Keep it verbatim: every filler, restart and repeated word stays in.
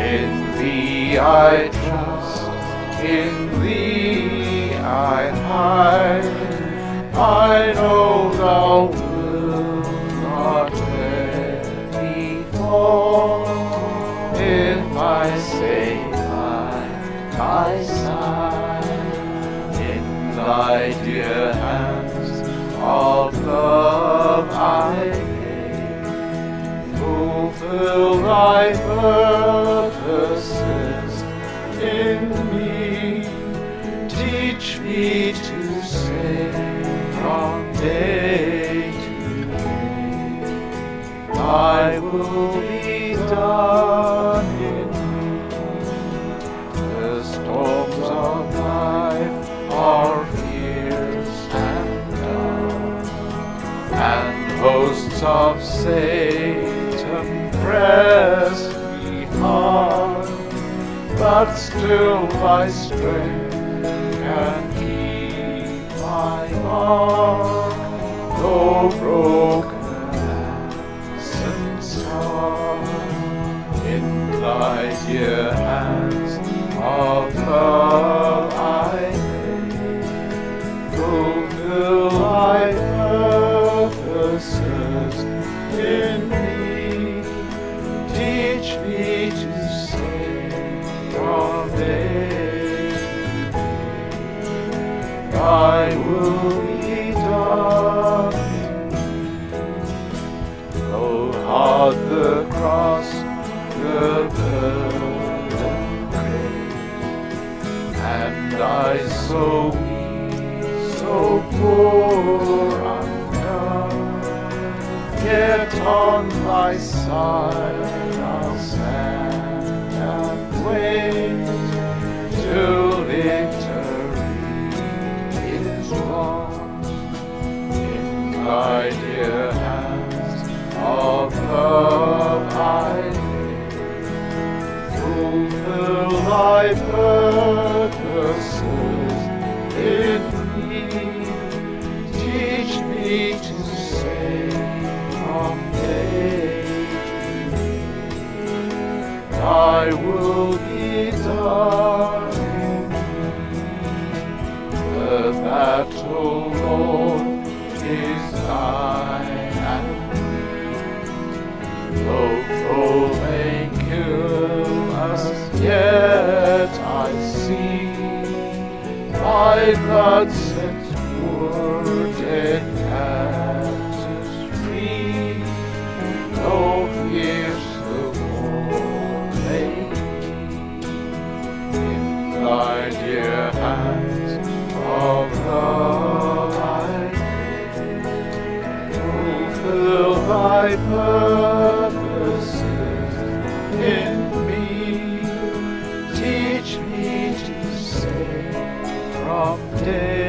In thee I trust, in thee I hide. I know thou wilt not let me fall, if I stay by thy side. In thy dear hands of love I lay. Fulfill thy purposes in me. Teach me to say from day to day, thy will be done in me. The storms of life are fierce and dark, and hosts of Satan press me hard, but still thy strength can keep my mark, though broken and scarred. In thy dear hands of love I lay. Fulfill thy purposes in me. Teach me to say from day to day, thy will be done. Though hard the cross, the burden great, and I so weak, so poor undone, yet on thy side I'll stand and wait till victory is won. In thy dear hands of love I lay. Fulfill thy purposes in me. Teach me to say from day to day, thy will be done in me. The battle, Lord, is thine and free. Though foe may kill us, yet I see thy blood set poor dead captives free. Though fierce the war may be, in thy dear hands of love I lay. Fulfill thy purposes in me. Teach me to say from day